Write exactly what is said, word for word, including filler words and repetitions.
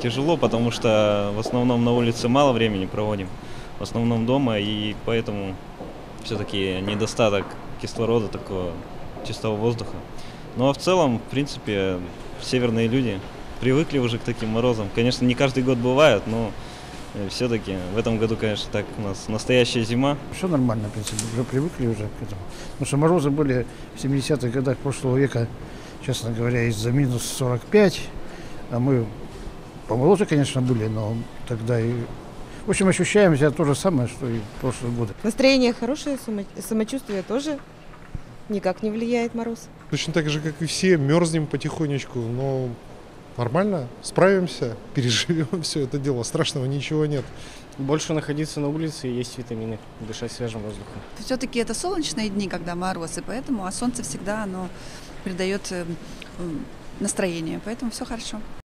тяжело, потому что в основном на улице мало времени проводим, в основном дома, и поэтому все-таки недостаток кислорода, такого чистого воздуха. Ну а в целом, в принципе, северные люди привыкли уже к таким морозам. Конечно, не каждый год бывает, но все-таки в этом году, конечно, так у нас настоящая зима. Все нормально, в принципе, уже привыкли уже к этому. Потому что морозы были в семидесятых годах прошлого века, честно говоря, из-за минус сорок пять, а мы помоложе, конечно, были, но тогда и... В общем, ощущаем себя то же самое, что и в прошлые годы. Настроение хорошее, само... самочувствие тоже никак не влияет мороз. Точно так же, как и все, мерзнем потихонечку, но нормально, справимся, переживем все это дело, страшного ничего нет. Больше находиться на улице и есть витамины, дышать свежим воздухом. Все-таки это солнечные дни, когда мороз, и поэтому, а солнце всегда оно придает настроение, поэтому все хорошо.